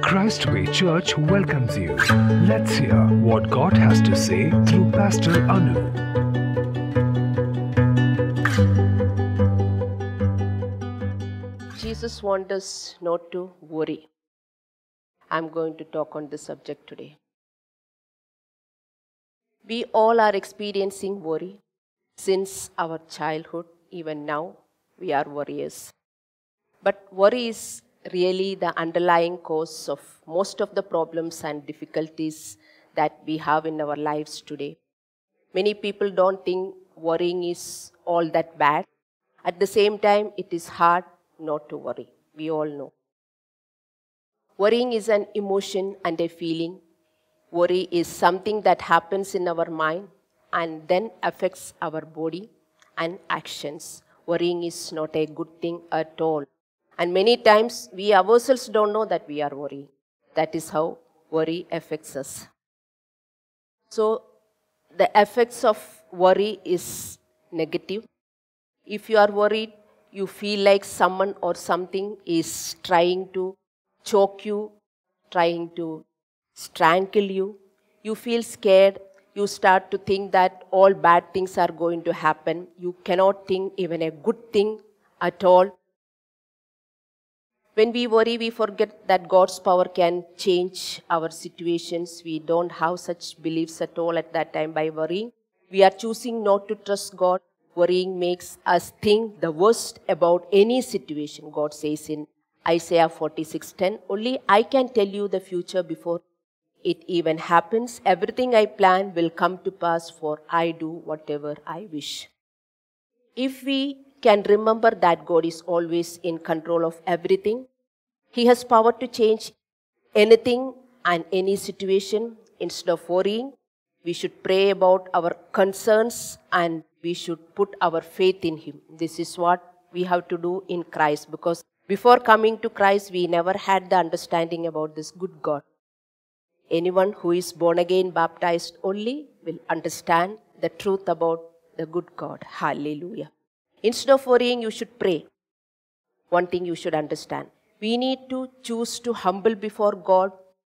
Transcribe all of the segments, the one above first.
Christway Church welcomes you. Let's hear what God has to say through Pastor Annu. Jesus wants us not to worry. I'm going to talk on this subject today. We all are experiencing worry since our childhood. Even now, we are worriers. But worry is really the underlying cause of most of the problems and difficulties that we have in our lives today. Many people don't think worrying is all that bad. At the same time, it is hard not to worry. We all know. Worrying is an emotion and a feeling. Worry is something that happens in our mind and then affects our body and actions. Worrying is not a good thing at all. And many times we ourselves don't know that we are worrying. That is how worry affects us. So the effects of worry is negative. If you are worried, you feel like someone or something is trying to choke you, trying to strangle you. You feel scared. You start to think that all bad things are going to happen. You cannot think even a good thing at all. When we worry, we forget that God's power can change our situations. We don't have such beliefs at all at that time by worrying. We are choosing not to trust God. Worrying makes us think the worst about any situation. God says in Isaiah 46:10, only I can tell you the future before it even happens. Everything I plan will come to pass, for I do whatever I wish. If we can remember that God is always in control of everything, He has power to change anything and any situation. Instead of worrying, we should pray about our concerns and we should put our faith in Him. This is what we have to do in Christ, because before coming to Christ, we never had the understanding about this good God. Anyone who is born again, baptized only, will understand the truth about the good God. Hallelujah. Instead of worrying, you should pray. One thing you should understand. We need to choose to humble before God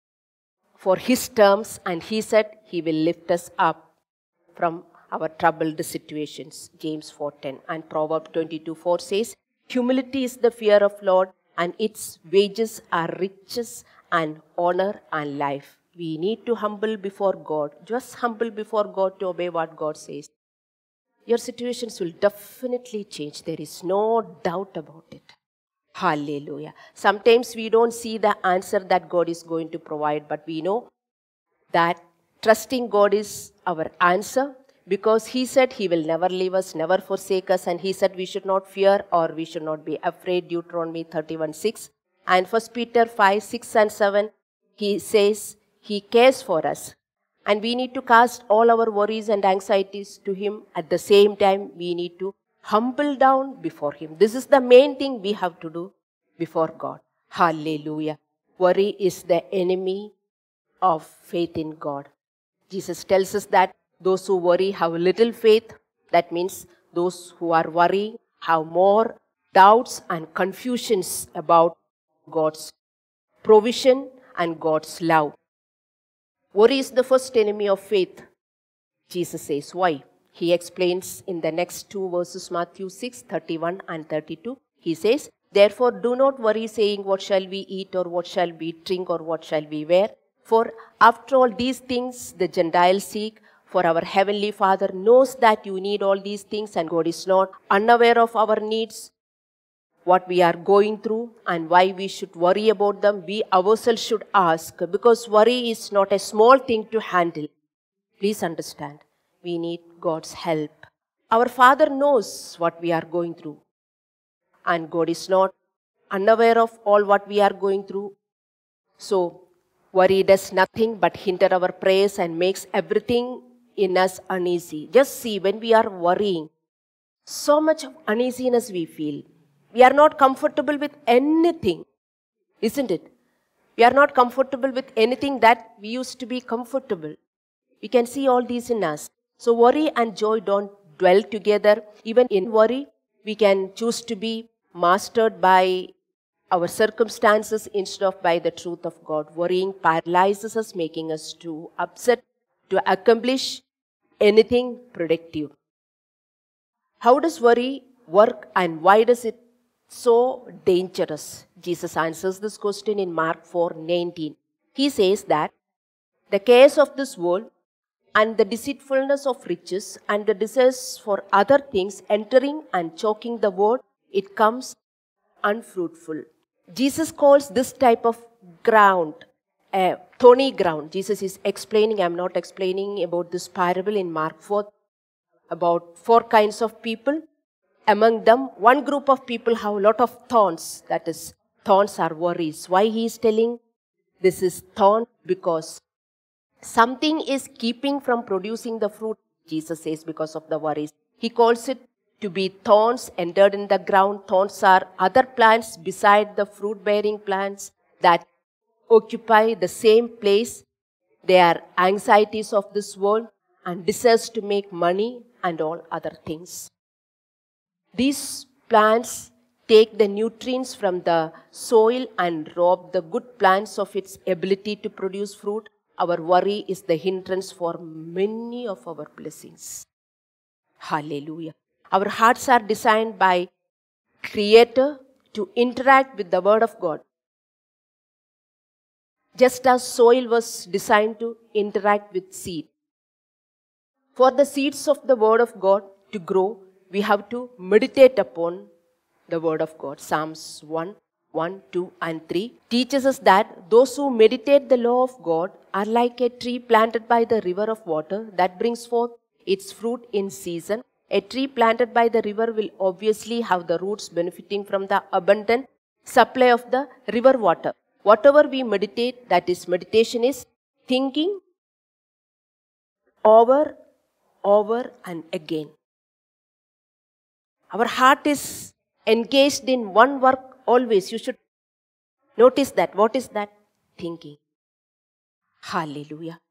for His terms, and He said He will lift us up from our troubled situations. James 4:10 and Proverbs 22:4 says, humility is the fear of Lord, and its wages are riches and honor and life. We need to humble before God. Just humble before God to obey what God says. Your situations will definitely change. There is no doubt about it. Hallelujah. Sometimes we don't see the answer that God is going to provide, but we know that trusting God is our answer, because He said He will never leave us, never forsake us, and He said we should not fear or we should not be afraid, Deuteronomy 31:6. And 1 Peter 5:6 and 7, He says He cares for us. And we need to cast all our worries and anxieties to Him. At the same time, we need to humble down before Him. This is the main thing we have to do before God. Hallelujah. Worry is the enemy of faith in God. Jesus tells us that those who worry have little faith. That means those who are worrying have more doubts and confusions about God's provision and God's love. Worry is the first enemy of faith, Jesus says. Why? He explains in the next two verses, Matthew 6:31 and 32. He says, therefore do not worry, saying, what shall we eat, or what shall we drink, or what shall we wear? For after all these things the Gentiles seek, for our Heavenly Father knows that you need all these things, and God is not unaware of our needs, what we are going through, and why we should worry about them. We ourselves should ask, because worry is not a small thing to handle. Please understand, we need God's help. Our Father knows what we are going through, and God is not unaware of all what we are going through. So, worry does nothing but hinder our prayers and makes everything in us uneasy. Just see, when we are worrying, so much of uneasiness we feel. We are not comfortable with anything, isn't it? We are not comfortable with anything that we used to be comfortable. We can see all these in us. So worry and joy don't dwell together. Even in worry, we can choose to be mastered by our circumstances instead of by the truth of God. Worrying paralyzes us, making us too upset to accomplish anything productive. How does worry work and why does it so dangerous? Jesus answers this question in Mark 4:19. He says that the cares of this world and the deceitfulness of riches and the desires for other things entering and choking the word, it comes unfruitful. Jesus calls this type of ground a thorny ground. Jesus is explaining, I'm not explaining about this parable in Mark 4, about 4 kinds of people. Among them, one group of people have a lot of thorns. That is, thorns are worries. Why he is telling this is thorn? Because something is keeping from producing the fruit, Jesus says, because of the worries. He calls it to be thorns entered in the ground. Thorns are other plants beside the fruit-bearing plants that occupy the same place. They are anxieties of this world and desires to make money and all other things. These plants take the nutrients from the soil and rob the good plants of its ability to produce fruit. Our worry is the hindrance for many of our blessings. Hallelujah. Our hearts are designed by Creator to interact with the Word of God. Just as soil was designed to interact with seed. For the seeds of the Word of God to grow, we have to meditate upon the Word of God. Psalms 1, 2 and 3 teaches us that those who meditate the law of God are like a tree planted by the river of water that brings forth its fruit in season. A tree planted by the river will obviously have the roots benefiting from the abundant supply of the river water. Whatever we meditate, that is, meditation is thinking over and again. Our heart is engaged in one work always. You should notice that. What is that? Thinking. Hallelujah.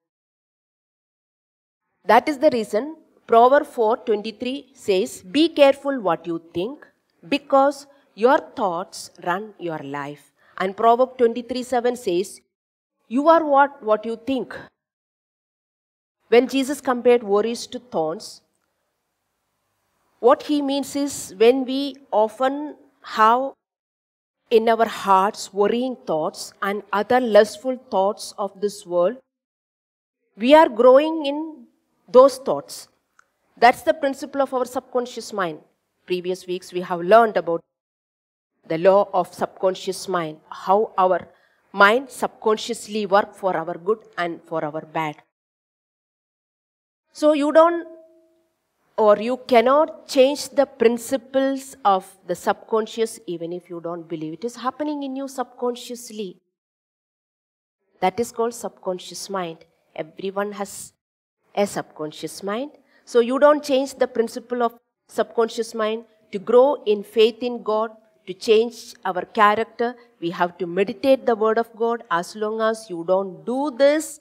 That is the reason Proverbs 4:23 says, be careful what you think because your thoughts run your life. And Proverbs 23:7 says, you are what you think. When Jesus compared worries to thorns, what he means is when we often have in our hearts worrying thoughts and other lustful thoughts of this world, we are growing in those thoughts. That's the principle of our subconscious mind. Previous weeks we have learned about the law of subconscious mind, how our mind subconsciously works for our good and for our bad. So you cannot change the principles of the subconscious even if you don't believe. It is happening in you subconsciously. That is called subconscious mind. Everyone has a subconscious mind. So you don't change the principle of subconscious mind. To grow in faith in God, to change our character, we have to meditate the Word of God. As long as you don't do this,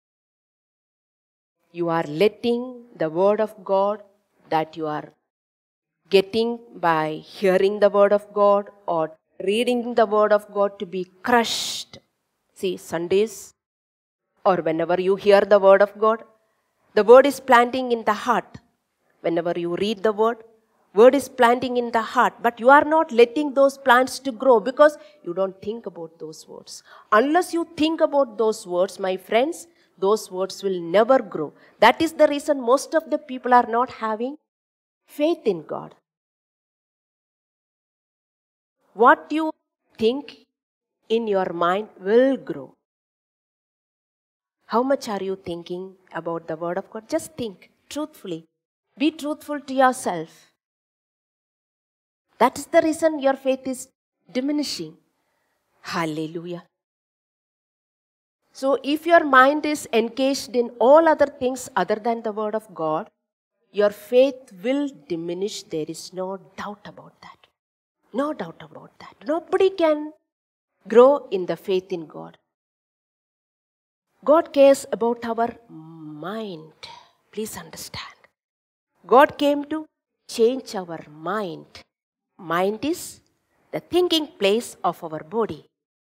you are letting the Word of God that you are getting by hearing the Word of God or reading the Word of God to be crushed. See, Sundays or whenever you hear the Word of God, the Word is planting in the heart. Whenever you read the Word is planting in the heart. But you are not letting those plants to grow because you don't think about those words. Unless you think about those words, my friends, those words will never grow. That is the reason most of the people are not having faith in God. What you think in your mind will grow. How much are you thinking about the Word of God? Just think truthfully. Be truthful to yourself. That is the reason your faith is diminishing. Hallelujah. So if your mind is engaged in all other things other than the Word of God, your faith will diminish. There is no doubt about that. No doubt about that. Nobody can grow in the faith in God. God cares about our mind. Please understand. God came to change our mind. Mind is the thinking place of our body.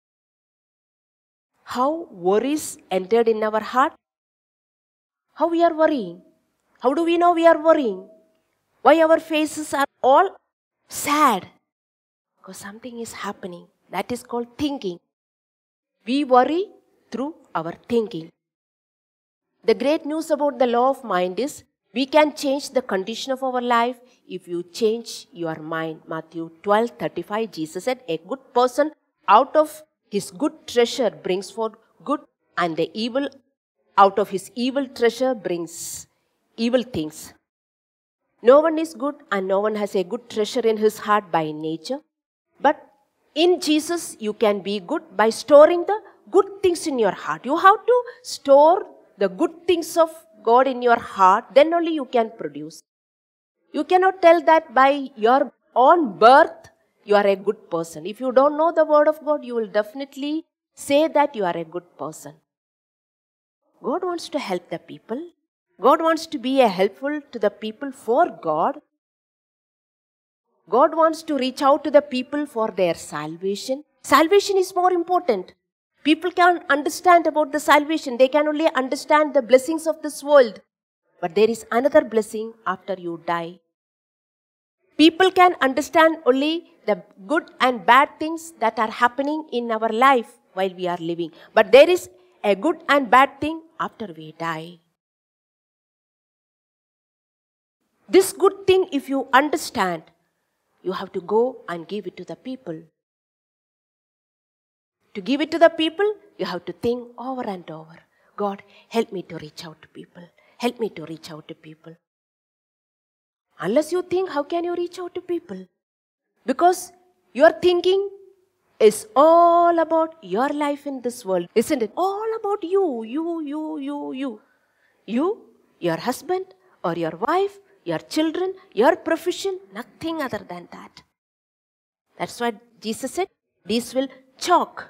How worries entered in our heart? How we are worrying? How do we know we are worrying? Why our faces are all sad? Because something is happening. That is called thinking. We worry through our thinking. The great news about the law of mind is we can change the condition of our life if you change your mind. Matthew 12:35, Jesus said, a good person out of his good treasure brings forth good, and the evil out of his evil treasure brings evil things. No one is good and no one has a good treasure in his heart by nature. But in Jesus, you can be good by storing the good things in your heart. You have to store the good things of God in your heart, then only you can produce. You cannot tell that by your own birth you are a good person. If you don't know the word of God, you will definitely say that you are a good person. God wants to help the people. God wants to be helpful to the people for God. God wants to reach out to the people for their salvation. Salvation is more important. People can't understand about the salvation. They can only understand the blessings of this world. But there is another blessing after you die. People can understand only the good and bad things that are happening in our life while we are living. But there is a good and bad thing after we die. This good thing, if you understand, you have to go and give it to the people. To give it to the people, you have to think over and over. God, help me to reach out to people. Help me to reach out to people. Unless you think, how can you reach out to people? Because your thinking is all about your life in this world, isn't it? All about you, you, your husband or your wife, your children, your profession, nothing other than that. That's why Jesus said, these will choke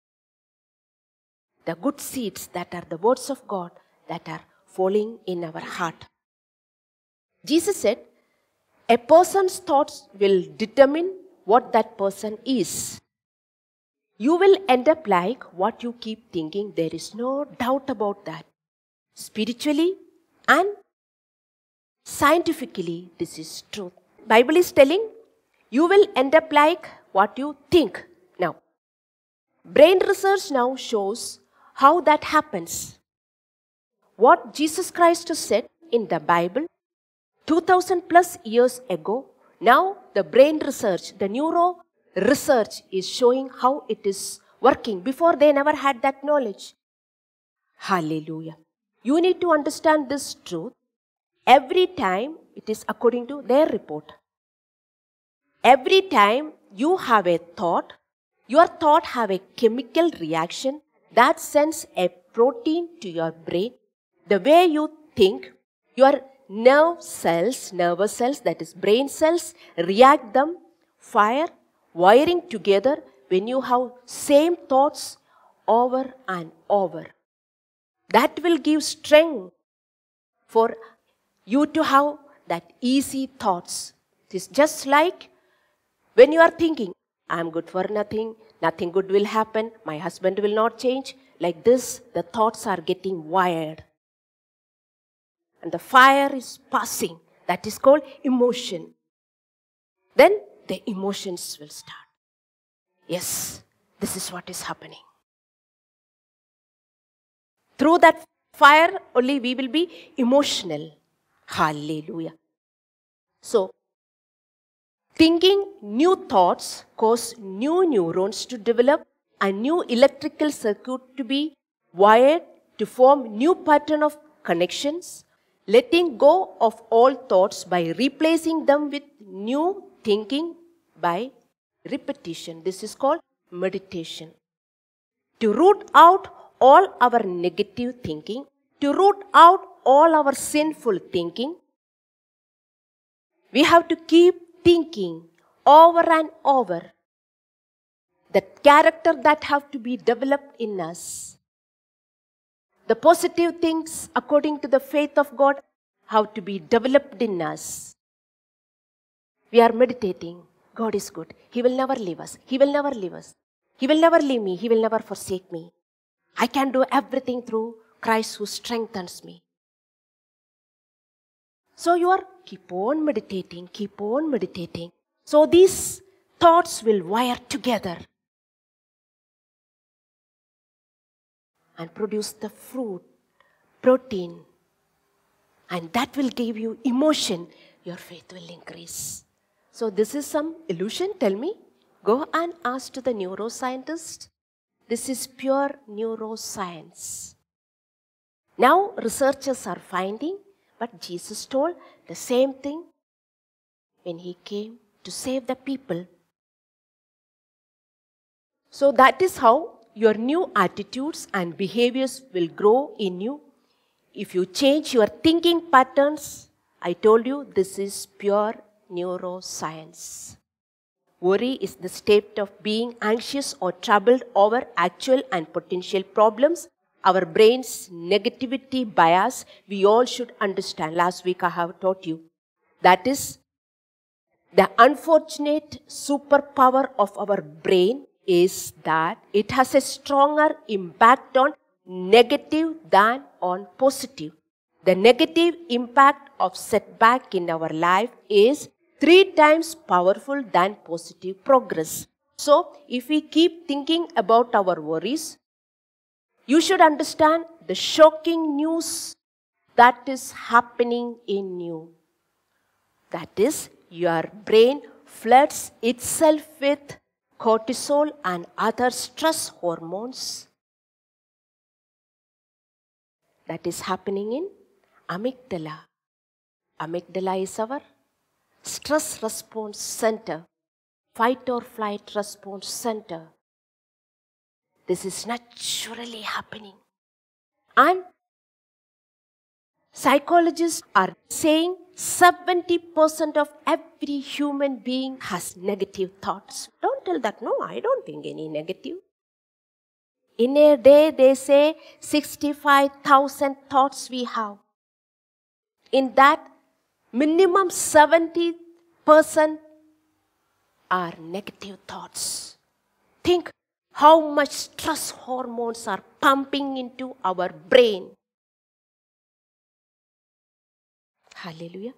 the good seeds that are the words of God that are falling in our heart. Jesus said, a person's thoughts will determine what that person is. You will end up like what you keep thinking. There is no doubt about that. Spiritually and scientifically, this is true. Bible is telling, you will end up like what you think. Now, brain research now shows how that happens. What Jesus Christ said in the Bible 2000 plus years ago, now the brain research, the neuro research is showing how it is working. Before they never had that knowledge. Hallelujah. You need to understand this truth. Every time it is according to their report. Every time you have a thought, your thought have a chemical reaction that sends a protein to your brain. The way you think, your nervous cells, that is brain cells, react them, fire, wiring together when you have same thoughts over and over. That will give strength for you to have that easy thoughts. It is just like when you are thinking, I am good for nothing, nothing good will happen, my husband will not change. Like this, the thoughts are getting wired. And the fire is passing. That is called emotion. Then the emotions will start. Yes, this is what is happening. Through that fire, only we will be emotional. Hallelujah. So, thinking new thoughts cause new neurons to develop, a new electrical circuit to be wired to form new pattern of connections, letting go of all thoughts by replacing them with new thinking by repetition. This is called meditation. To root out all our negative thinking, to root out all our sinful thinking, we have to keep thinking over and over. The character that have to be developed in us. The positive things according to the faith of God have to be developed in us. We are meditating. God is good. He will never leave us. He will never leave us. He will never leave me. He will never forsake me. I can do everything through Christ who strengthens me. So you are keep on meditating, keep on meditating. So these thoughts will wire together and produce the fruit, protein, and that will give you emotion. Your faith will increase. So this is some illusion, tell me. Go and ask to the neuroscientist. This is pure neuroscience. Now researchers are finding, but Jesus told the same thing when he came to save the people. So that is how your new attitudes and behaviors will grow in you. If you change your thinking patterns, I told you this is pure neuroscience. Worry is the state of being anxious or troubled over actual and potential problems. Our brain's negativity bias, we all should understand. Last week I have taught you. That is the unfortunate superpower of our brain is that it has a stronger impact on negative than on positive. The negative impact of setback in our life is 3 times powerful than positive progress. So, if we keep thinking about our worries, you should understand the shocking news that is happening in you. That is, your brain floods itself with cortisol and other stress hormones. That is happening in amygdala. Amygdala is our stress response center, fight or flight response center. This is naturally happening. And psychologists are saying 70% of every human being has negative thoughts. Don't tell that, no, I don't think any negative. In a day, they say 65,000 thoughts we have. In that, minimum 70% are negative thoughts. Think how much stress hormones are pumping into our brain. Hallelujah.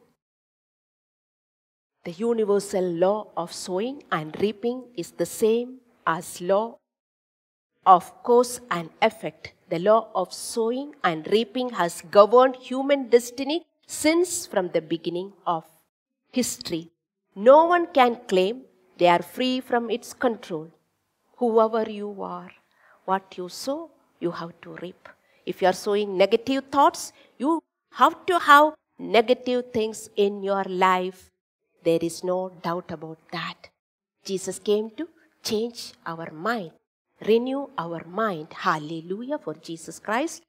The universal law of sowing and reaping is the same as law of cause and effect. The law of sowing and reaping has governed human destiny since from the beginning of history. No one can claim they are free from its control. Whoever you are, what you sow, you have to reap. If you are sowing negative thoughts, you have to have negative things in your life. There is no doubt about that. Jesus came to change our mind, renew our mind. Hallelujah for Jesus Christ.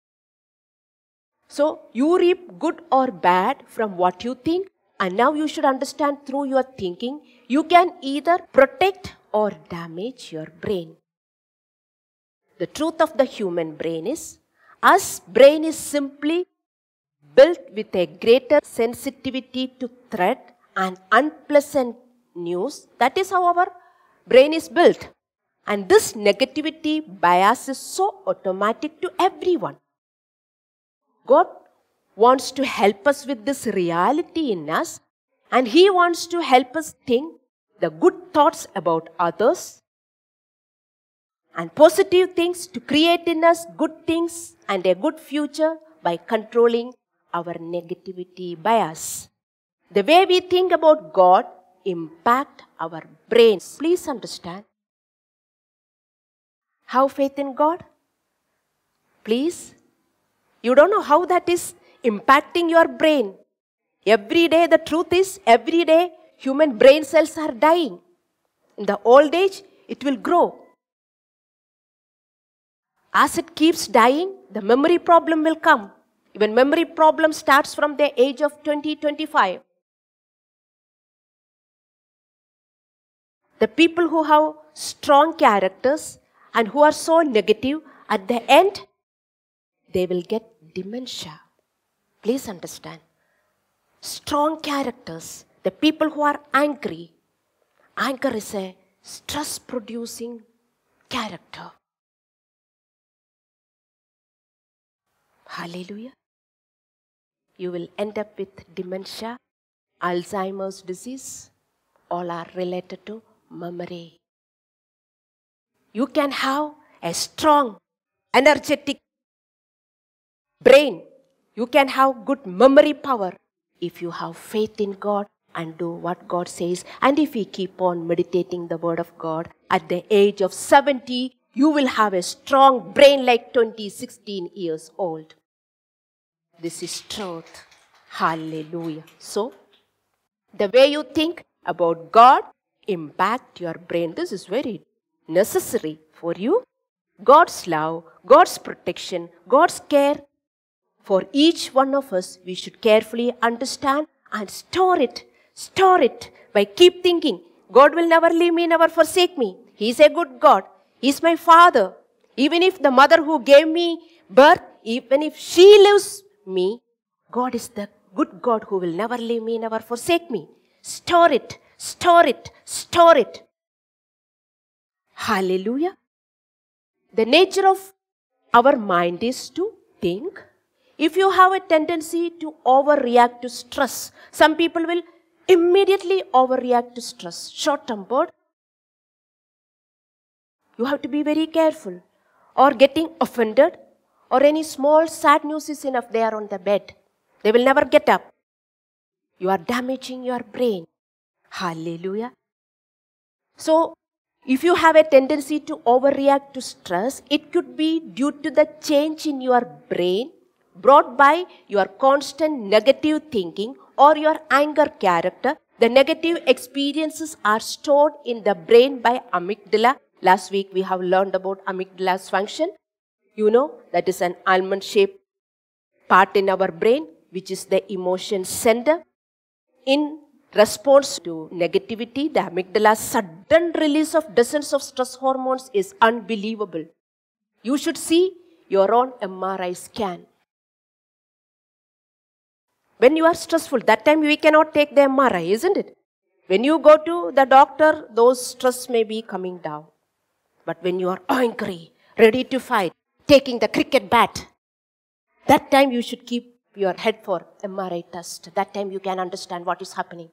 So, you reap good or bad from what you think, and now you should understand through your thinking, you can either protect or damage your brain. The truth of the human brain is, our brain is simply built with a greater sensitivity to threat and unpleasant news. That is how our brain is built. And this negativity bias is so automatic to everyone. God wants to help us with this reality in us, and He wants to help us think the good thoughts about others and positive things to create in us good things and a good future by controlling our negativity bias. The way we think about God impact our brains. Please understand. Have faith in God. Please. You don't know how that is impacting your brain. Every day, the truth is, every day, human brain cells are dying. In the old age, it will grow. As it keeps dying, the memory problem will come. Even memory problem starts from the age of 20-25. The people who have strong characters and who are so negative, at the end, they will get dementia. Please understand. Strong characters, the people who are angry Anger is a stress-producing character. Hallelujah. You will end up with dementia, Alzheimer's disease. All are related to memory. You can have a strong, energetic brain. You can have good memory power if you have faith in God and do what God says. And if you keep on meditating the word of God, at the age of 70, you will have a strong brain like 16 years old. This is truth. Hallelujah. So, the way you think about God impact your brain. This is very necessary for you. God's love, God's protection, God's care for each one of us, we should carefully understand and store it. Store it by keep thinking, God will never leave me, never forsake me. He is a good God. He is my Father. Even if the mother who gave me birth, even if she leaves me, God is the good God who will never leave me, never forsake me. Store it, store it, store it. Hallelujah. The nature of our mind is to think. If you have a tendency to overreact to stress, some people will immediately overreact to stress. Short-term word. You have to be very careful. Or getting offended, or any small sad news is enough, they are on the bed. They will never get up. You are damaging your brain. Hallelujah. So, if you have a tendency to overreact to stress, it could be due to the change in your brain brought by your constant negative thinking or your anger character. The negative experiences are stored in the brain by amygdala. Last week we have learned about amygdala's function. You know, that is an almond-shaped part in our brain, which is the emotion center. In response to negativity, the amygdala's sudden release of dozens of stress hormones is unbelievable. You should see your own MRI scan. When you are stressful, that time we cannot take the MRI, isn't it? When you go to the doctor, those stress may be coming down. But when you are angry, ready to fight, taking the cricket bat, that time you should keep your head for MRI test. That time you can understand what is happening.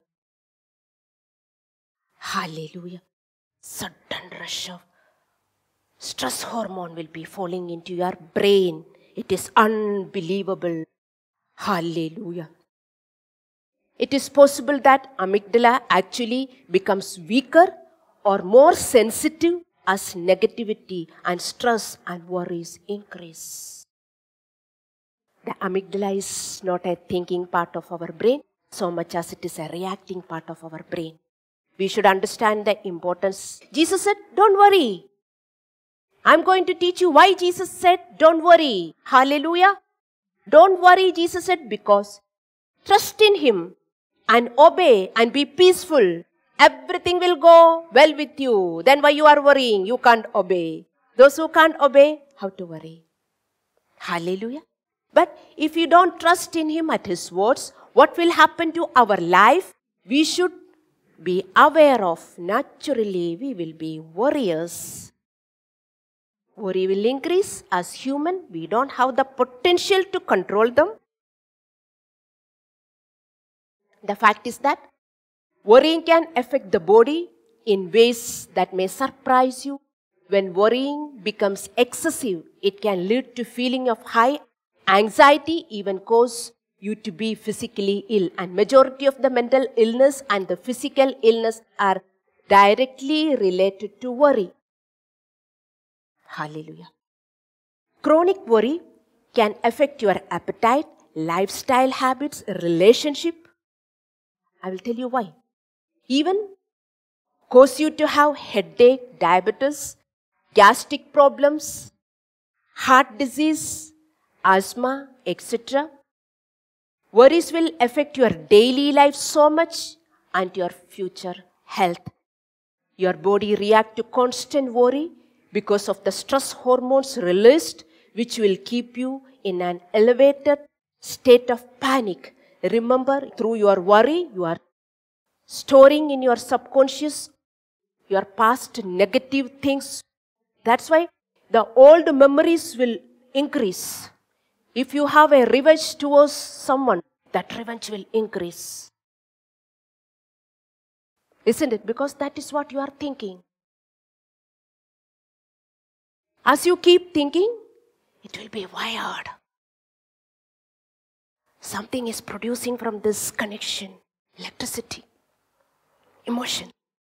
Hallelujah. Sudden rush of stress hormone will be falling into your brain. It is unbelievable. Hallelujah. It is possible that amygdala actually becomes weaker or more sensitive as negativity and stress and worries increase. The amygdala is not a thinking part of our brain so much as it is a reacting part of our brain. We should understand the importance. Jesus said, don't worry. I'm going to teach you why Jesus said, don't worry. Hallelujah. Don't worry, Jesus said, because trust in Him and obey and be peaceful. Everything will go well with you. Then why you are worrying? You can't obey. Those who can't obey, how to worry? Hallelujah. But if you don't trust in Him at His words, what will happen to our life? We should be aware of. Naturally, we will be worriers. Worry will increase. As human, we don't have the potential to control them. The fact is that worrying can affect the body in ways that may surprise you. When worrying becomes excessive, it can lead to feeling of high anxiety, even cause you to be physically ill. And majority of the mental illness and the physical illness are directly related to worry. Hallelujah. Chronic worry can affect your appetite, lifestyle habits, relationship. I will tell you why. Even cause you to have headache, diabetes, gastric problems, heart disease, asthma, etc. Worries will affect your daily life so much and your future health. Your body reacts to constant worry because of the stress hormones released, which will keep you in an elevated state of panic. Remember, through your worry, you are storing in your subconscious your past negative things. That's why the old memories will increase. If you have a revenge towards someone, that revenge will increase. Isn't it? Because that is what you are thinking. As you keep thinking, it will be wired. Something is producing from this connection, electricity, emotion.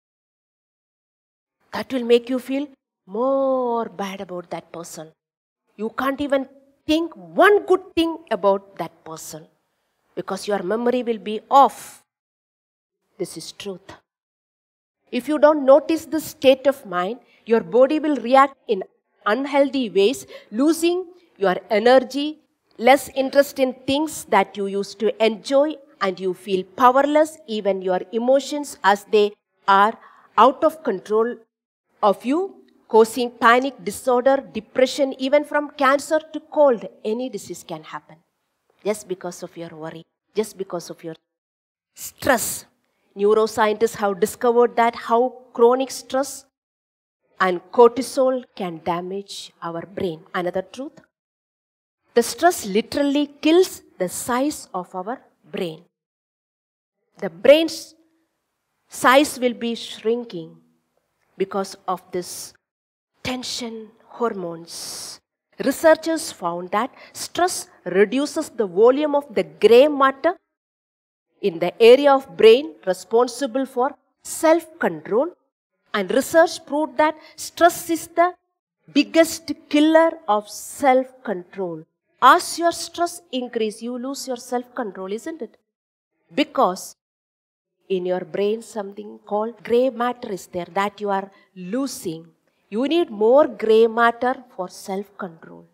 That will make you feel more bad about that person. You can't even think one good thing about that person because your memory will be off. This is truth. If you don't notice this state of mind, your body will react in unhealthy ways, losing your energy, less interest in things that you used to enjoy, and you feel powerless, even your emotions as they are out of control of you, causing panic disorder, depression, even from cancer to cold. Any disease can happen just because of your worry, just because of your stress. Neuroscientists have discovered that how chronic stress and cortisol can damage our brain. Another truth, the stress literally kills the size of our brain. The brain's size will be shrinking because of this tension hormones. Researchers found that stress reduces the volume of the gray matter in the area of brain responsible for self-control, and research proved that stress is the biggest killer of self-control. As your stress increases, you lose your self-control, isn't it? Because in your brain something called gray matter is there that you are losing. You need more gray matter for self-control.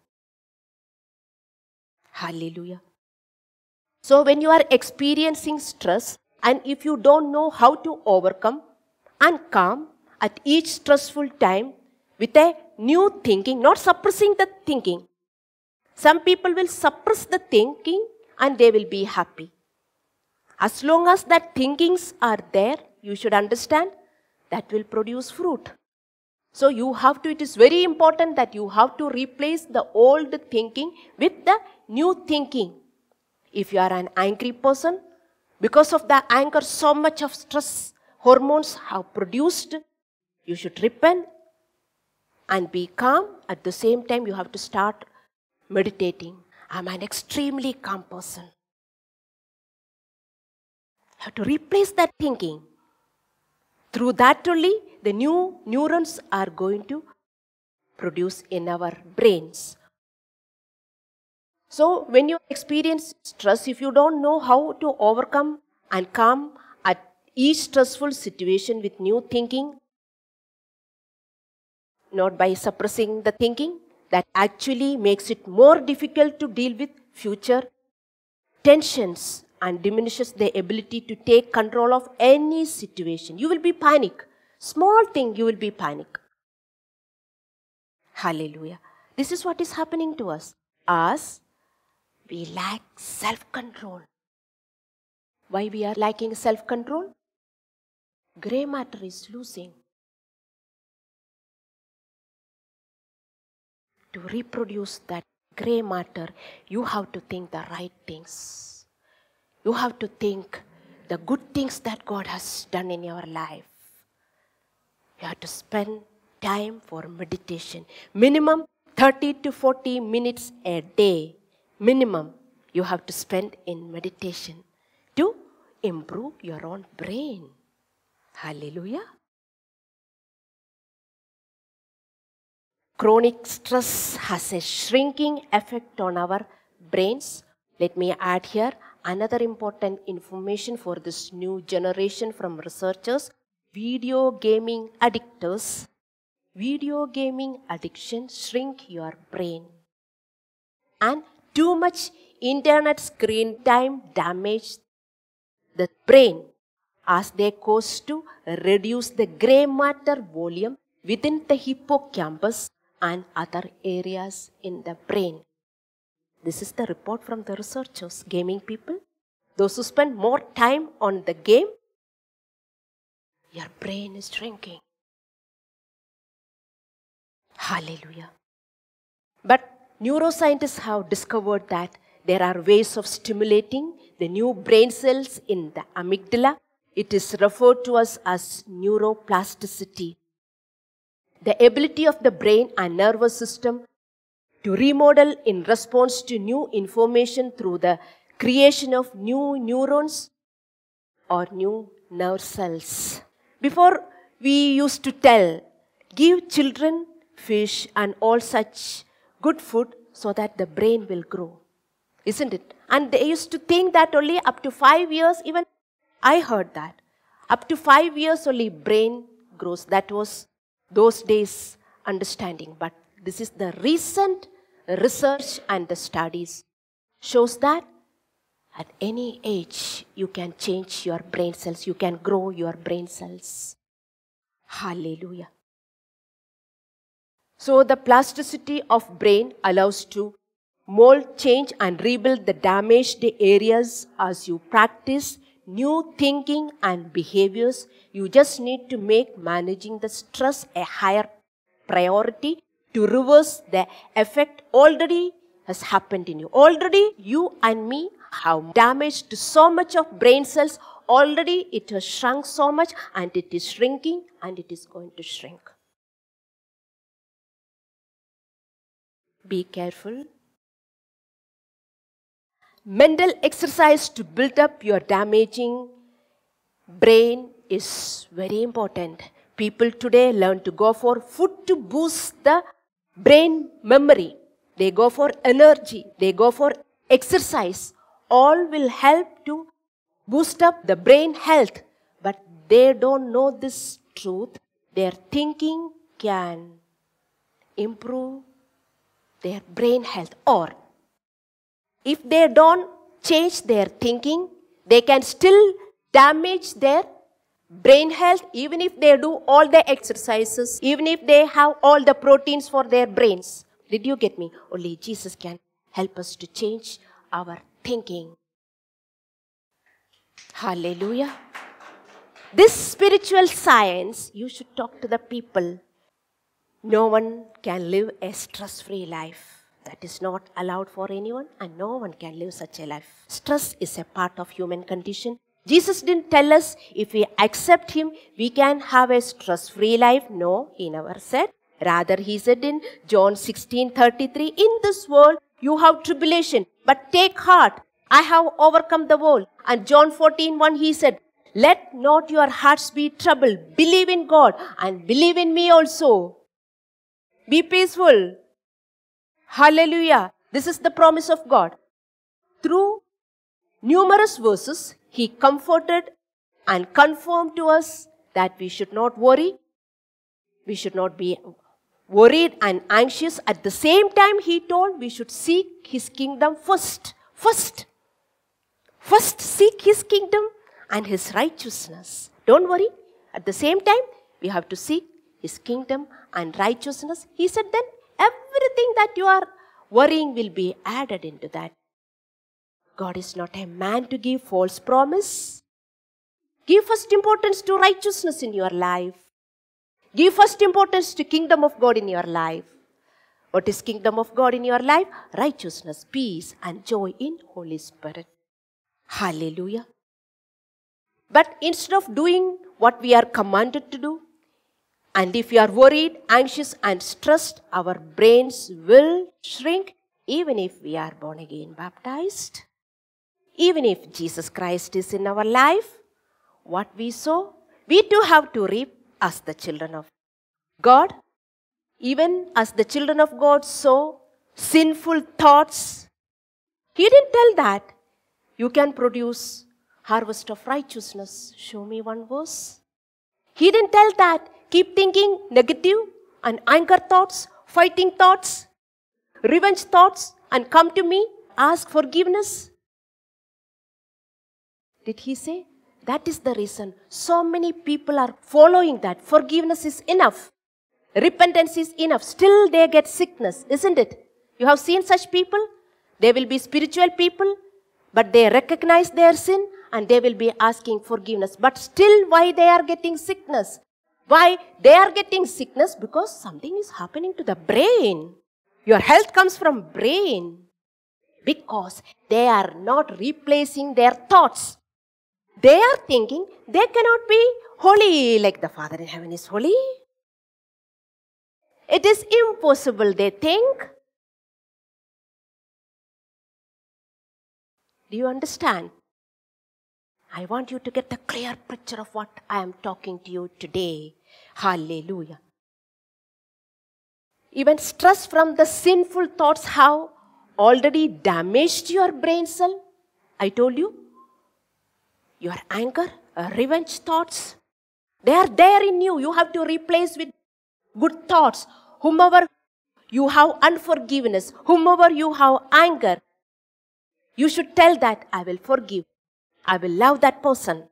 Hallelujah. So when you are experiencing stress, and if you don't know how to overcome and calm at each stressful time with a new thinking, not suppressing the thinking. Some people will suppress the thinking and they will be happy. As long as that thinkings are there, you should understand that will produce fruit. So you have to, it is very important that you have to replace the old thinking with the new thinking. If you are an angry person, because of the anger, so much of stress hormones have produced, you should repent and be calm. At the same time, you have to start meditating. I'm an extremely calm person. You have to replace that thinking. Through that only, the new neurons are going to produce in our brains. So when you experience stress, if you don't know how to overcome and calm at each stressful situation with new thinking, not by suppressing the thinking, that actually makes it more difficult to deal with future tensions and diminishes the ability to take control of any situation. You will be panic. Small thing, you will be panic. Hallelujah. This is what is happening to us. As we lack self-control. Why we are lacking self-control? Gray matter is losing. To reproduce that gray matter, you have to think the right things. You have to think the good things that God has done in your life. You have to spend time for meditation. Minimum 30 to 40 minutes a day. Minimum you have to spend in meditation to improve your own brain. Hallelujah. Chronic stress has a shrinking effect on our brains. Let me add here another important information for this new generation from researchers. Video gaming addictors. Video gaming addiction shrink your brain. And too much internet screen time damage the brain as they cause to reduce the gray matter volume within the hippocampus and other areas in the brain. This is the report from the researchers. Gaming people, those who spend more time on the game, your brain is shrinking. Hallelujah. But neuroscientists have discovered that there are ways of stimulating the new brain cells in the amygdala. It is referred to as neuroplasticity. The ability of the brain and nervous system to remodel in response to new information through the creation of new neurons or new nerve cells. Before, we used to tell, give children fish and all such good food so that the brain will grow. Isn't it? And they used to think that only up to 5 years, even I heard that. Up to 5 years only brain grows. That was those days understanding. But this is the recent research and the studies shows that at any age you can change your brain cells. You can grow your brain cells. Hallelujah. So the plasticity of brain allows to mold, change and rebuild the damaged areas as you practice new thinking and behaviors. You just need to make managing the stress a higher priority to reverse the effect already has happened in you. Already you and me have damaged so much of brain cells. Already it has shrunk so much and it is shrinking and it is going to shrink. Be careful. Mental exercise to build up your damaging brain is very important. People today learn to go for food to boost the brain memory. They go for energy. They go for exercise. All will help to boost up the brain health. But they don't know this truth. Their thinking can improve their brain health. Or if they don't change their thinking, they can still damage their brain health even if they do all the exercises, even if they have all the proteins for their brains. Did you get me? Only Jesus can help us to change our thinking. Hallelujah. This spiritual science, you should talk to the people. No one can live a stress-free life. That is not allowed for anyone, and no one can live such a life. Stress is a part of human condition. Jesus didn't tell us if we accept Him, we can have a stress-free life. No, He never said. Rather, He said in John 16:33, in this world you have tribulation, but take heart, I have overcome the world. And John 14:1, He said, let not your hearts be troubled. Believe in God and believe in me also. Be peaceful. Hallelujah. This is the promise of God. Through numerous verses, He comforted and confirmed to us that we should not worry. We should not be worried and anxious. At the same time, He told we should seek His kingdom first. First seek His kingdom and His righteousness. Don't worry. At the same time, we have to seek His kingdom and righteousness. He said then everything that you are worrying will be added into that. God is not a man to give false promise. Give first importance to righteousness in your life. Give first importance to kingdom of God in your life. What is kingdom of God in your life? Righteousness, peace and joy in Holy Spirit. Hallelujah. But instead of doing what we are commanded to do, and if you are worried, anxious and stressed, our brains will shrink even if we are born again baptized. Even if Jesus Christ is in our life, what we sow, we too have to reap as the children of God. Even as the children of God sow sinful thoughts, He didn't tell that you can produce harvest of righteousness. Show me one verse. He didn't tell that keep thinking negative and anger thoughts, fighting thoughts, revenge thoughts, and come to me, ask forgiveness. Did He say? That is the reason so many people are following that. Forgiveness is enough. Repentance is enough. Still they get sickness, isn't it? You have seen such people? They will be spiritual people, but they recognize their sin and they will be asking forgiveness. But still why they are getting sickness? Why they are getting sickness? Because something is happening to the brain. Your health comes from brain. Because they are not replacing their thoughts. They are thinking they cannot be holy like the Father in heaven is holy. It is impossible, they think. Do you understand? I want you to get the clear picture of what I am talking to you today. Hallelujah. Even stress from the sinful thoughts have already damaged your brain cell. I told you. Your anger, revenge thoughts, they are there in you. You have to replace with good thoughts. Whomever you have unforgiveness, whomever you have anger, you should tell that I will forgive. I will love that person.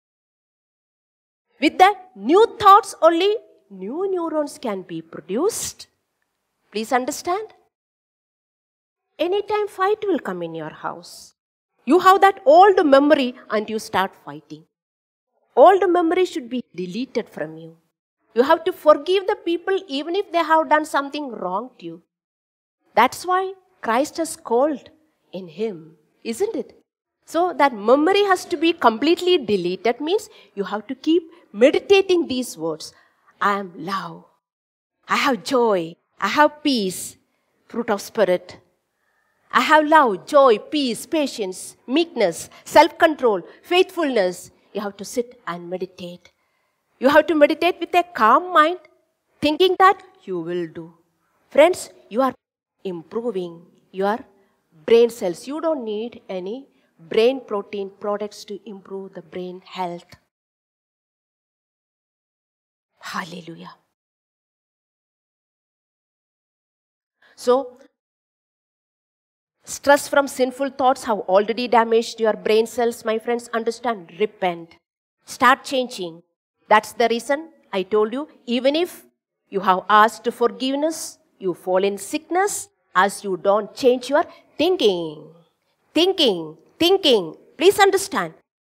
With the new thoughts only, new neurons can be produced. Please understand? Anytime fight will come in your house. You have that old memory and you start fighting. Old memory should be deleted from you. You have to forgive the people even if they have done something wrong to you. That's why Christ has called in him, isn't it? So that memory has to be completely deleted means you have to keep meditating these words. I am love. I have joy. I have peace. Fruit of Spirit. I have love, joy, peace, patience, meekness, self-control, faithfulness. You have to sit and meditate. You have to meditate with a calm mind, thinking that you will do. Friends, you are improving your brain cells. You don't need any brain protein products to improve the brain health. Hallelujah. So, stress from sinful thoughts have already damaged your brain cells, my friends. Understand, repent. Start changing. That's the reason I told you, even if you have asked forgiveness, you fall in sickness as you don't change your thinking. Thinking. Please understand.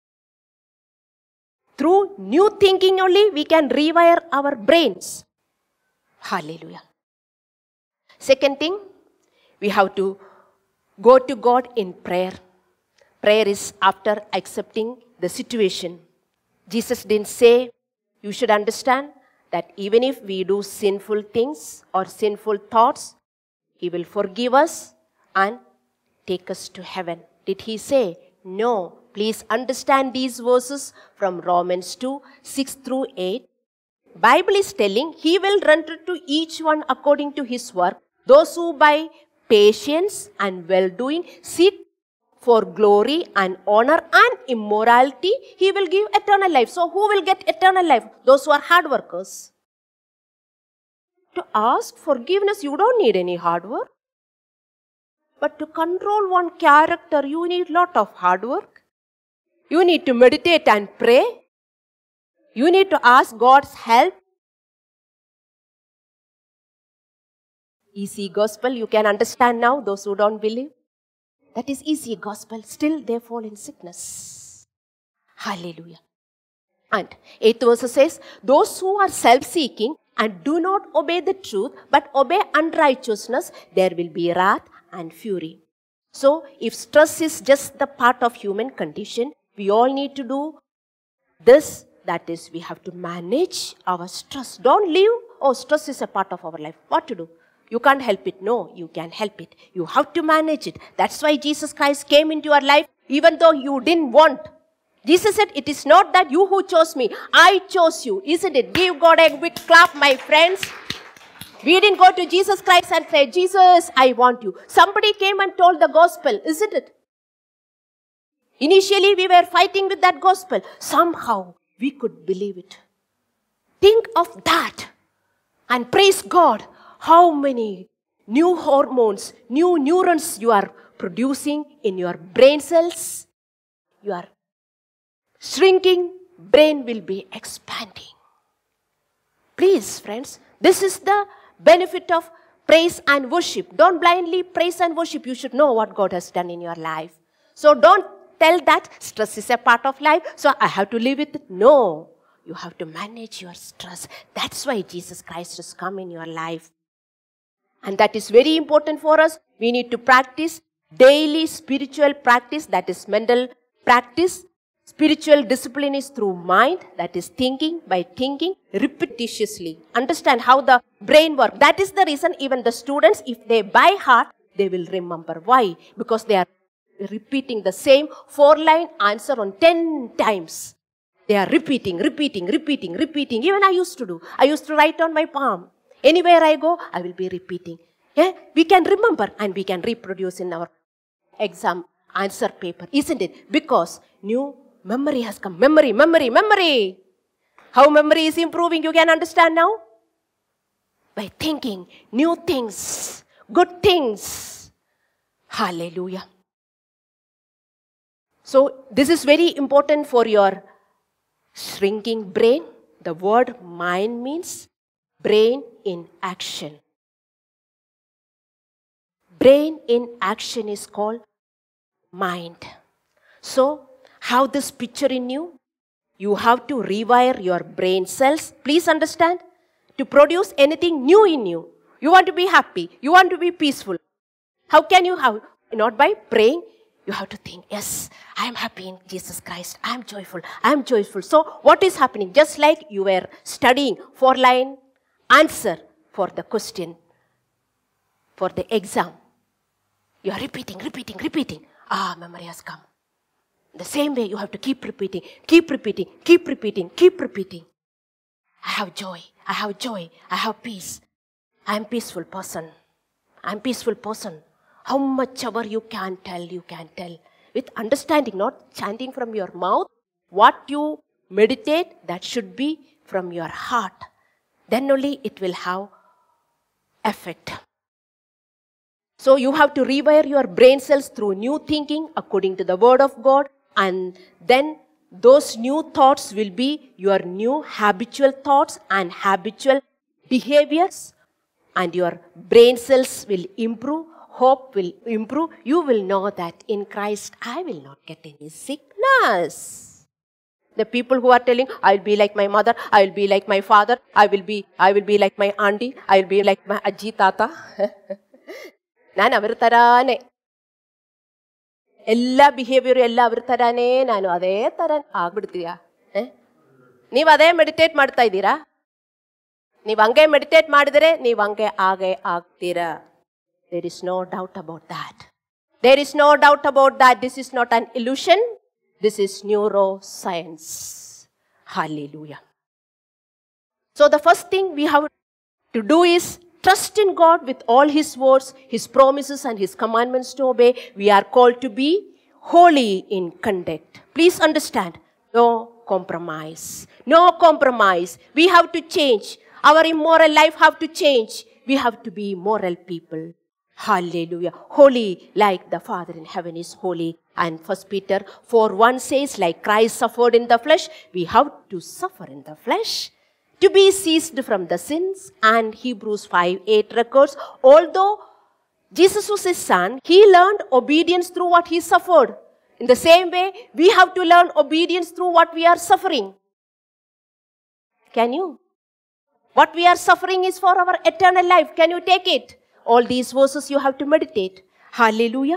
Through new thinking only, we can rewire our brains. Hallelujah. Second thing, we have to go to God in prayer. Prayer is after accepting the situation. Jesus didn't say, you should understand that even if we do sinful things or sinful thoughts, He will forgive us and take us to heaven. Did He say? No. Please understand these verses from Romans 2, 6 through 8. Bible is telling He will render to each one according to his work. Those who by patience and well-doing seek for glory and honor and immorality, He will give eternal life. So who will get eternal life? Those who are hard workers. To ask forgiveness, you don't need any hard work. But to control one character, you need lot of hard work. You need to meditate and pray. You need to ask God's help. Easy gospel, you can understand now, those who don't believe. That is easy gospel. Still they fall in sickness. Hallelujah. And 8th verse says, those who are self-seeking and do not obey the truth, but obey unrighteousness, there will be wrath and fury. So, if stress is just the part of human condition, we all need to do this. That is, we have to manage our stress. Don't leave, oh, stress is a part of our life. What to do? You can't help it. No, you can help it. You have to manage it. That's why Jesus Christ came into your life even though you didn't want. Jesus said, it is not that you who chose me. I chose you. Isn't it? Give God a big clap, my friends. We didn't go to Jesus Christ and say, Jesus, I want you. Somebody came and told the gospel. Isn't it? Initially, we were fighting with that gospel. Somehow, we could believe it. Think of that. And praise God. How many new hormones, new neurons you are producing in your brain cells? Your shrinking brain will be expanding. Please, friends, this is the benefit of praise and worship. Don't blindly praise and worship. You should know what God has done in your life. So don't tell that stress is a part of life, so I have to live with it. No. You have to manage your stress. That's why Jesus Christ has come in your life. And that is very important for us. We need to practice daily spiritual practice, that is mental practice. Spiritual discipline is through mind, that is thinking, by thinking repetitiously. Understand how the brain works. That is the reason even the students, if they by heart, they will remember. Why? Because they are repeating the same 4-line answer on 10 times. They are repeating. Even I used to do. I used to write on my palm. Anywhere I go, I will be repeating. Yeah? We can remember and we can reproduce in our exam answer paper, isn't it? Because new memory has come. Memory. How memory is improving, you can understand now? By thinking new things, good things. Hallelujah. So this is very important for your shrinking brain. The word mind means brain in action. Brain in action is called mind. So, have this picture in you. You have to rewire your brain cells. Please understand, to produce anything new in you. You want to be happy. You want to be peaceful. How can you have? Not by praying. You have to think, yes, I am happy in Jesus Christ. I am joyful. I am joyful. So, what is happening? Just like you were studying 4-line answer for the question, for the exam. You are repeating. Memory has come. The same way you have to keep repeating. I have joy. I have peace. I am peaceful person. How much ever you can tell. With understanding, not chanting from your mouth. What you meditate, that should be from your heart. Then only it will have effect. So you have to rewire your brain cells through new thinking according to the word of God, and then those new thoughts will be your new habitual thoughts and habitual behaviors, and your brain cells will improve, hope will improve. You will know that in Christ I will not get any sickness. The people who are telling, I will be like my mother, I will be like my father, I will be like my auntie, I will be like my ajji tata. ನಾನು ಅವ್ರ ಥರಾನೇ ಎಲ್ಲ behaviour ಎಲ್ಲ ಅವ್ರ ಥರಾನೇ ನಾನು ಅದೇ ಥರ ಆಗ್ಬಿಡ್ತೀಯಾ? ನೀವು ಅದೇ ಮೆಡಿಟೇಟ್ ಮಾಡ್ತಾ ಇದ್ದೀರಾ? ನೀವು ಹಂಗೆ ಮೆಡಿಟೇಟ್ ಮಾಡಿದರೆ ನೀವು ಹಂಗೆ ಹಾಗೆ ಆಗ್ತೀರಾ. There is no doubt about that. This is not an illusion. This is neuroscience. Hallelujah. So the first thing we have to do is trust in God with all His words, His promises and His commandments to obey. We are called to be holy in conduct. Please understand, no compromise. We have to change. Our immoral life have to change. We have to be moral people. Hallelujah. Holy like the Father in heaven is holy. And 1 Peter 4:1 says, like Christ suffered in the flesh, we have to suffer in the flesh to be ceased from the sins. And Hebrews 5:8 records, although Jesus was His Son, He learned obedience through what He suffered. In the same way, we have to learn obedience through what we are suffering. Can you? What we are suffering is for our eternal life. Can you take it? All these verses you have to meditate. Hallelujah.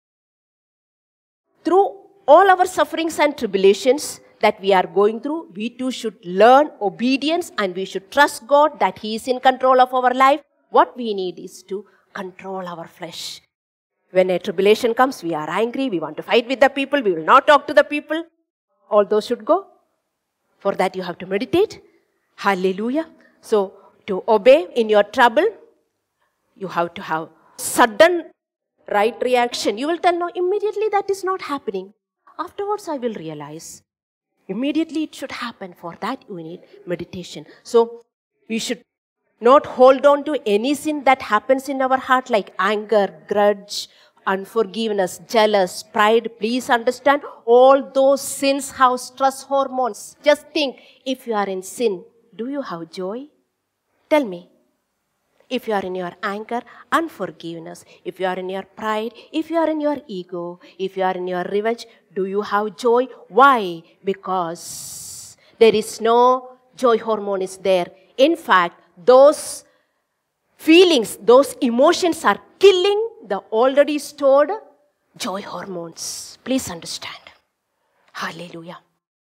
Through all our sufferings and tribulations that we are going through, we too should learn obedience and we should trust God that He is in control of our life. What we need is to control our flesh. When a tribulation comes, we are angry, we want to fight with the people, we will not talk to the people. All those should go. For that you have to meditate. Hallelujah. So, to obey in your trouble, you have to have sudden right reaction. You will tell, no, immediately that is not happening. Afterwards I will realize. Immediately it should happen. For that you need meditation. So, we should not hold on to any sin that happens in our heart like anger, grudge, unforgiveness, jealous, pride. Please understand, all those sins have stress hormones. Just think, if you are in sin, do you have joy? Tell me. If you are in your anger, unforgiveness, if you are in your pride, if you are in your ego, if you are in your revenge, do you have joy? Why? Because there is no joy hormone is there. In fact, those feelings, those emotions are killing the already stored joy hormones. Please understand. Hallelujah.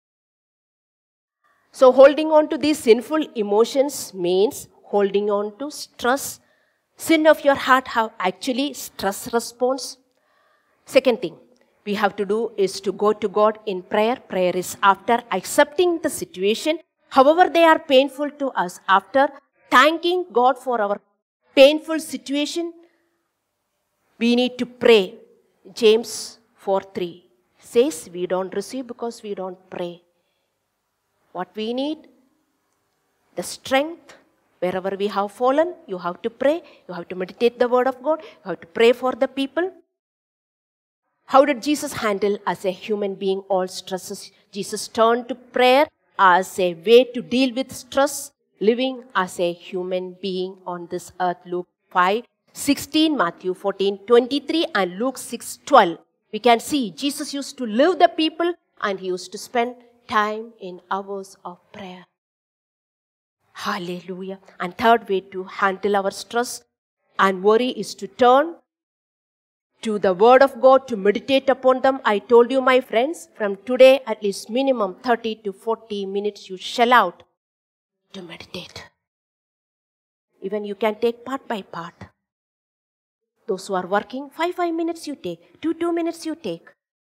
So holding on to these sinful emotions means holding on to stress. Sin of your heart have actually stress response. Second thing we have to do is to go to God in prayer. Prayer is after accepting the situation, however they are painful to us. After thanking God for our painful situation, we need to pray. James 4:3 says we don't receive because we don't pray. What we need? The strength. Wherever we have fallen, you have to pray. You have to meditate the word of God. You have to pray for the people. How did Jesus handle as a human being all stresses? Jesus turned to prayer as a way to deal with stress, living as a human being on this earth. Luke 5:16, Matthew 14:23, and Luke 6:12. We can see Jesus used to live the people and he used to spend time in hours of prayer. Hallelujah. And third way to handle our stress and worry is to turn to the word of God, to meditate upon them. I told you, my friends, from today at least minimum 30 to 40 minutes you shell out to meditate. Even you can take part by part. Those who are working, 5 minutes you take, 2 minutes you take.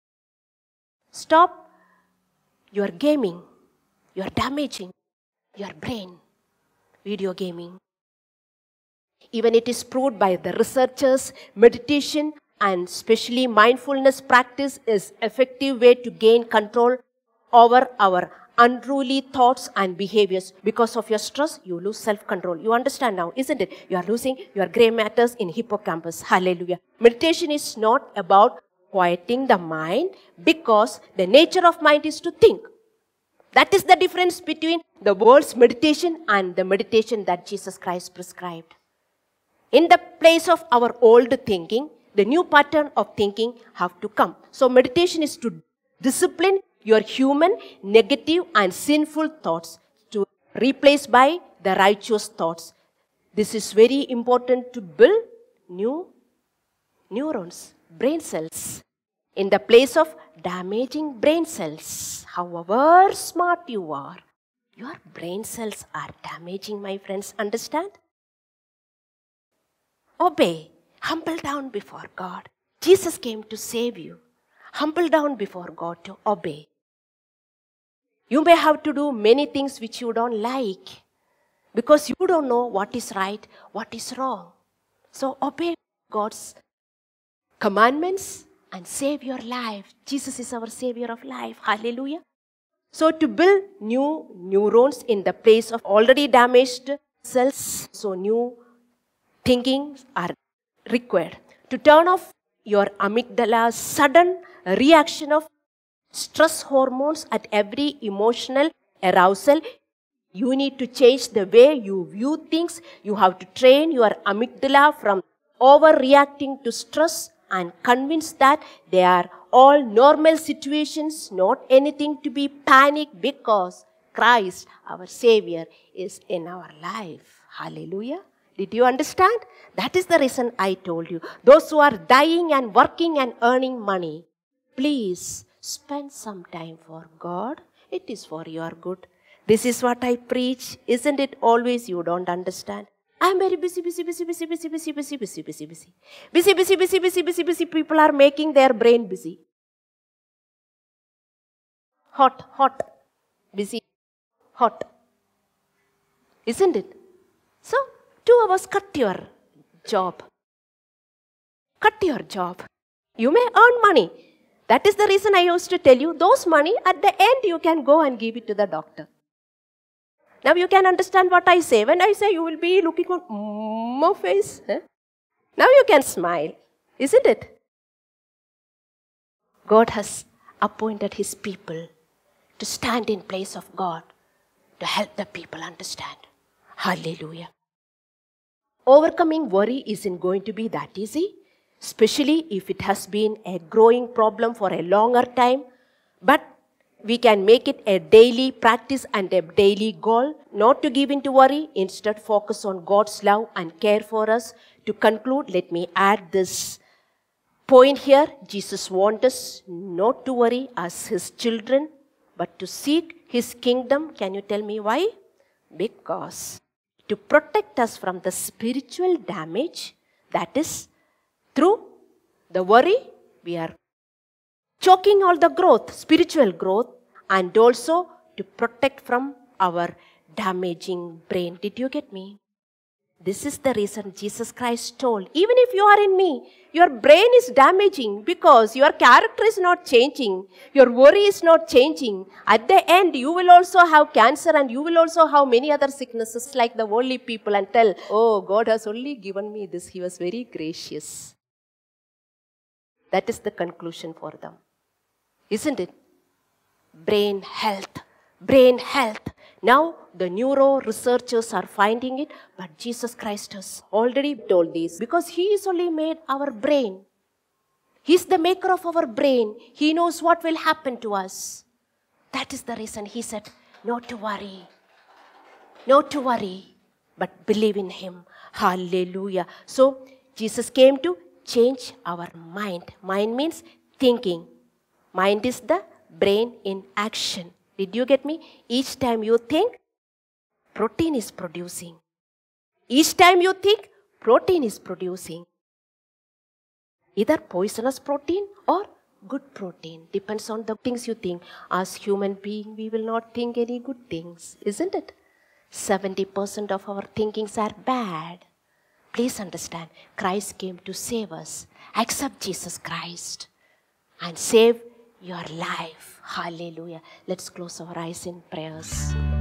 Stop your gaming. You are damaging your brain. Video gaming. Even it is proved by the researchers, meditation and especially mindfulness practice is effective way to gain control over our unruly thoughts and behaviors. Because of your stress, you lose self-control. You understand now, isn't it? You are losing your gray matters in hippocampus. Hallelujah. Meditation is not about quieting the mind, because the nature of mind is to think. That is the difference between the world's meditation and the meditation that Jesus Christ prescribed. In the place of our old thinking, the new pattern of thinking have to come. So meditation is to discipline your human, negative and sinful thoughts to replace by the righteous thoughts. This is very important to build new neurons, brain cells, in the place of damaging brain cells. However smart you are, your brain cells are damaging, my friends. Understand? Obey. Humble down before God. Jesus came to save you. Humble down before God to obey. You may have to do many things which you don't like, because you don't know what is right, what is wrong. So obey God's commandments and save your life. Jesus is our savior of life. Hallelujah. So to build new neurons in the place of already damaged cells, so new thinking are required. To turn off your amygdala's sudden reaction of stress hormones at every emotional arousal, you need to change the way you view things. You have to train your amygdala from overreacting to stress and convince that they are all normal situations, not anything to be panicked, because Christ, our Savior, is in our life. Hallelujah. Did you understand? That is the reason I told you. Those who are dying and working and earning money, please spend some time for God. It is for your good. This is what I preach. Isn't it always you don't understand? I'm very busy. Busy. People are making their brain busy. Hot. Busy. Hot. Isn't it? So, 2 hours, cut your job. Cut your job. You may earn money. That is the reason I used to tell you, those money at the end you can go and give it to the doctor. Now you can understand what I say. When I say you will be looking on my face, now you can smile. Isn't it? God has appointed His people to stand in place of God, to help the people understand. Hallelujah. Overcoming worry isn't going to be that easy, especially if it has been a growing problem for a longer time. But we can make it a daily practice and a daily goal not to give in to worry, instead focus on God's love and care for us. To conclude, let me add this point here. Jesus wants us not to worry as His children, but to seek His kingdom. Can you tell me why? Because to protect us from the spiritual damage, that is, through the worry, we are choking all the growth, spiritual growth, and also to protect from our damaging brain. Did you get me? This is the reason Jesus Christ told, even if you are in me, your brain is damaging because your character is not changing, your worry is not changing. At the end, you will also have cancer and you will also have many other sicknesses like the worldly people and tell, oh, God has only given me this. He was very gracious. That is the conclusion for them. Isn't it? Brain health. Brain health. Now, the neuro researchers are finding it, but Jesus Christ has already told this because He is only made our brain. He is the maker of our brain. He knows what will happen to us. That is the reason He said, not to worry. Not to worry, but believe in Him. Hallelujah. So, Jesus came to change our mind. Mind means thinking. Mind is the brain in action. Did you get me? Each time you think, protein is producing. Each time you think, protein is producing. Either poisonous protein or good protein. Depends on the things you think. As human beings, we will not think any good things. Isn't it? 70% of our thinkings are bad. Please understand, Christ came to save us. Accept Jesus Christ and save your life. Hallelujah. Let's close our eyes in prayers.